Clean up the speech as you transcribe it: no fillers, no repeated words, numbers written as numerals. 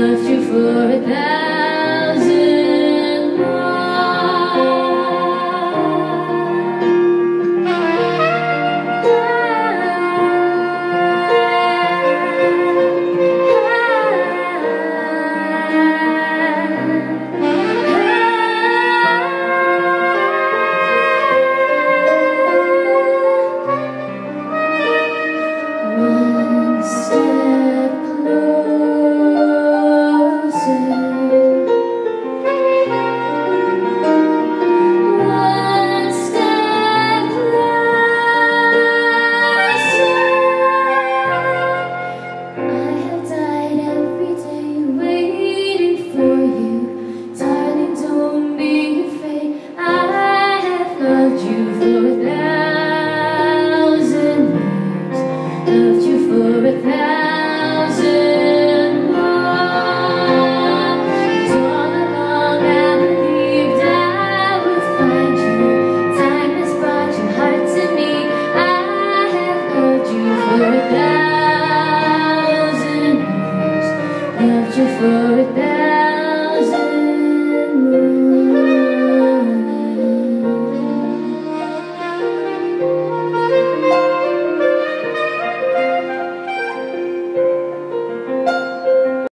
loved you for 1,000 more. One step closer, one step closer. I have died every day waiting for you, darling. Don't be afraid. I have loved you for 1,000 years, loved you for 1,000 more. And all along I believed I would find you. Time has brought your heart to me. I have loved you for 1,000 years, loved you for 1,000